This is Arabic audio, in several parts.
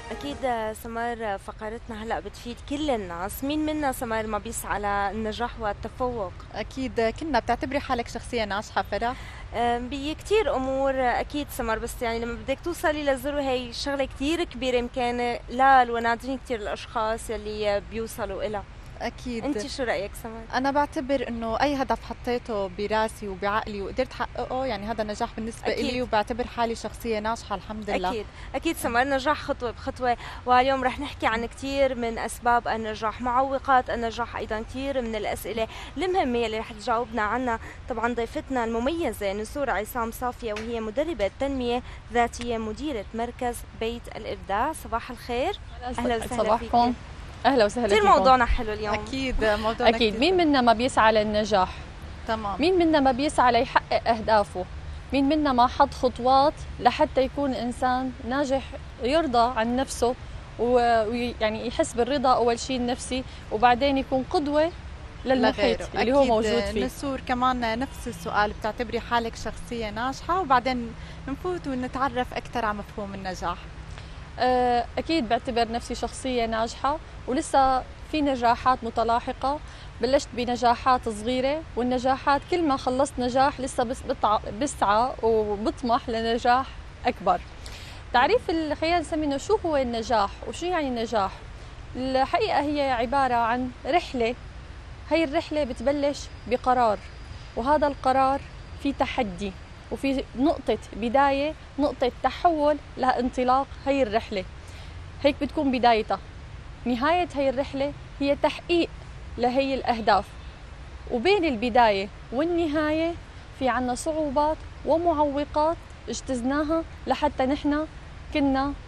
أكيد سمر، فقرتنا هلأ بتفيد كل الناس. مين منا سمر ما بيسعى للنجاح والتفوق؟ أكيد كنا بتعتبري حالك شخصية ناجحة فرح؟ بكتير أمور أكيد سمر، بس يعني لما بدك توصلي للزر هي شغلة كتير كبيرة، يمكن لا ونادرين كتير الأشخاص يلي بيوصلوا إلها. أكيد. أنت شو رأيك سمر؟ أنا بعتبر إنه أي هدف حطيته براسي وبعقلي وقدرت أحققه يعني هذا نجاح بالنسبة أكيد. إلي، وبعتبر حالي شخصية ناجحة الحمد لله. أكيد أكيد سمر، نجاح خطوة بخطوة. واليوم رح نحكي عن كتير من أسباب النجاح، معوقات النجاح، أيضا كتير من الأسئلة المهمة اللي رح تجاوبنا عنها طبعا ضيفتنا المميزة نسور عصام صافية، وهي مدربة تنمية ذاتية، مديرة مركز بيت الإبداع. صباح الخير. أهلا يسعد وسهلا فيك. صباحكم. أهلا وسهلا كتير فيكم. موضوعنا حلو اليوم. أكيد موضوعنا أكيد، كتير مين حلو. منا ما بيسعى للنجاح؟ تمام. مين منا ما بيسعى ليحقق أهدافه؟ مين منا ما حط خطوات لحتى يكون إنسان ناجح، يرضى عن نفسه ويعني يحس بالرضا أول شيء النفسي، وبعدين يكون قدوة للمحيط لغيره اللي هو أكيد. موجود فيه. نسور كمان نفس السؤال، بتعتبري حالك شخصية ناجحة؟ وبعدين نفوت ونتعرف أكثر على مفهوم النجاح. أكيد بعتبر نفسي شخصية ناجحة، ولسه في نجاحات متلاحقة. بلشت بنجاحات صغيرة، والنجاحات كل ما خلصت نجاح لسه بسعى وبطمح لنجاح أكبر. تعريف خلينا نسمي إنه شو هو النجاح وشو يعني النجاح. الحقيقة هي عبارة عن رحلة. هي الرحلة بتبلش بقرار، وهذا القرار في تحدي، وفي نقطة بداية، نقطة تحول لانطلاق هي الرحلة. هيك بتكون بدايتها. نهاية هي الرحلة هي تحقيق لهي الأهداف. وبين البداية والنهاية في عنا صعوبات ومعوقات اجتزناها لحتى نحن كنا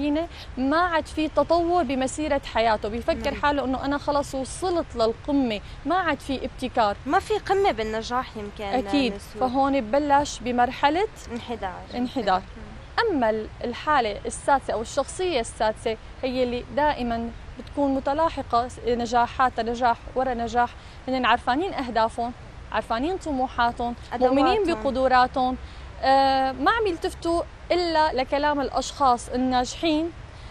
معينة ما عاد في تطور بمسيرة حياته، بيفكر نعم. حاله أنه أنا خلص وصلت للقمة، ما عاد في ابتكار. ما في قمة بالنجاح يمكن أكيد، نسوي. فهون ببلش بمرحلة انحدار. أما الحالة السادسة أو الشخصية السادسة هي اللي دائما بتكون متلاحقة نجاحات نجاح ورا نجاح، هن عارفانين أهدافهم، عارفانين طموحاتهم، مؤمنين بقدراتهم، ما عم يلتفتوا إلا لكلام الأشخاص الناجحين.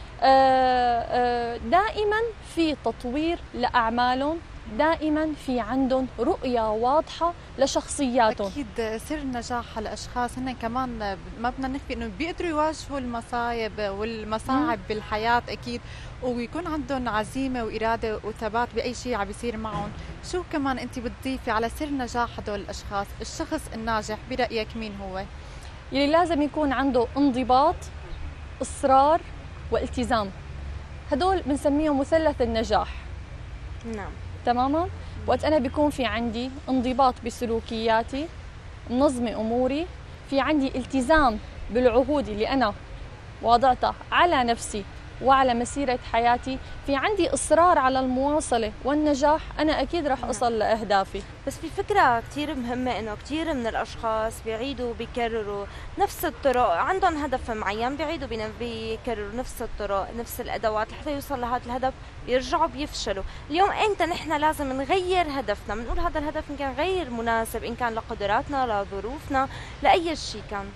دائما في تطوير لأعمالهم، دائما في عندهم رؤية واضحة لشخصياتهم. أكيد سر نجاح هالأشخاص هن كمان ما بدنا نخفي إنه بيقدروا يواجهوا المصايب والمصاعب بالحياة أكيد، ويكون عندهم عزيمة وإرادة وثبات بأي شيء عم بيصير معهم. شو كمان أنت بتضيفي على سر نجاح هدول الأشخاص؟ الشخص الناجح برأيك مين هو؟ يلي لازم يكون عنده انضباط، إصرار، والتزام. هدول بنسميهم مثلث النجاح. نعم تماما. وقت أنا بيكون في عندي انضباط بسلوكياتي، منظمة أموري، في عندي التزام بالعهود اللي أنا وضعتها على نفسي وعلى مسيرة حياتي، في عندي إصرار على المواصلة والنجاح، أنا أكيد رح أصل لأهدافي. بس في فكرة كتير مهمة إنه كتير من الأشخاص بيعيدوا بيكرروا نفس الطرق، عندهم هدف معين بيعيدوا بيكرروا نفس الطرق نفس الأدوات لحتى يوصل لهذا الهدف، بيرجعوا بيفشلوا. اليوم إمتى نحن لازم نغير هدفنا، بنقول هذا الهدف إن كان غير مناسب، إن كان لقدراتنا لظروفنا لأي شيء كان؟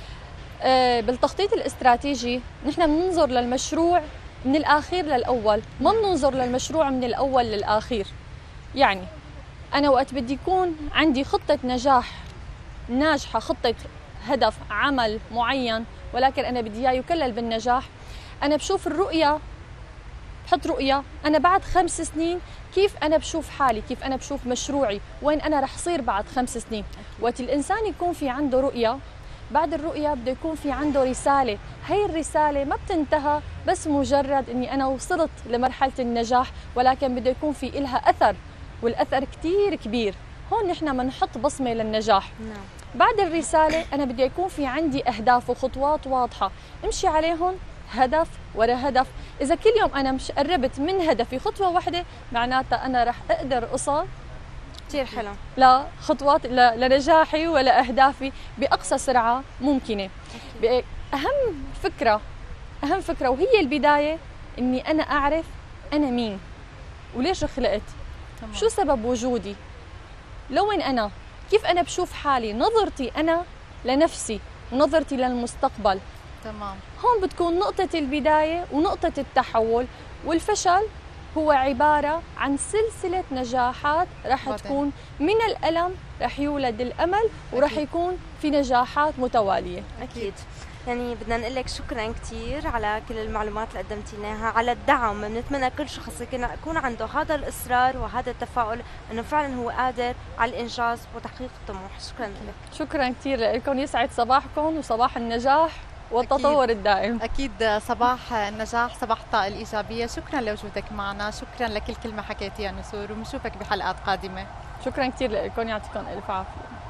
بالتخطيط الاستراتيجي نحن بننظر للمشروع من الأخير للأول، ما بننظر للمشروع من الأول للأخير. يعني أنا وقت بدي يكون عندي خطة نجاح ناجحة، خطة هدف عمل معين، ولكن أنا بدي إياه يكلل بالنجاح، أنا بشوف الرؤية، بحط رؤية أنا بعد 5 سنين كيف أنا بشوف حالي، كيف أنا بشوف مشروعي، وين أنا رح صير بعد 5 سنين. وقت الإنسان يكون في عنده رؤية، بعد الرؤية بده يكون في عنده رسالة. هي الرسالة ما بتنتهى بس مجرد أني أنا وصلت لمرحلة النجاح، ولكن بده يكون في إلها أثر، والأثر كتير كبير. هون نحن بنحط بصمة للنجاح. نعم. بعد الرسالة أنا بدي يكون في عندي أهداف وخطوات واضحة امشي عليهم، هدف ورا هدف. إذا كل يوم أنا مش قربت من هدفي خطوة واحدة، معناتها أنا رح أقدر أصل كثير حلو لخطوات لنجاحي ولأهدافي بأقصى سرعة ممكنة. أهم فكرة وهي البداية، إني أنا أعرف أنا مين وليش خلقت، شو سبب وجودي، لوين أنا، كيف أنا بشوف حالي، نظرتي أنا لنفسي ونظرتي للمستقبل. تمام. هون بتكون نقطة البداية ونقطة التحول. والفشل هو عبارة عن سلسلة نجاحات رح تكون من الألم رح يولد الأمل، ورح يكون في نجاحات متوالية. أكيد. يعني بدنا نقول لك شكرا كثير على كل المعلومات اللي قدمتي لنا، على الدعم. بنتمنى كل شخص يكون عنده هذا الإصرار وهذا التفاؤل انه فعلا هو قادر على الإنجاز وتحقيق الطموح. شكرا لك. شكرا كثير لكم، يسعد صباحكم وصباح النجاح والتطور الدائم. أكيد صباح النجاح، صباح الطاقة الإيجابية. شكرا لوجودك معنا، شكرا لكل كلمة حكيتيها نسور، ونشوفك بحلقات قادمة. شكرا كثير لكم، يعطيكم ألف عافية.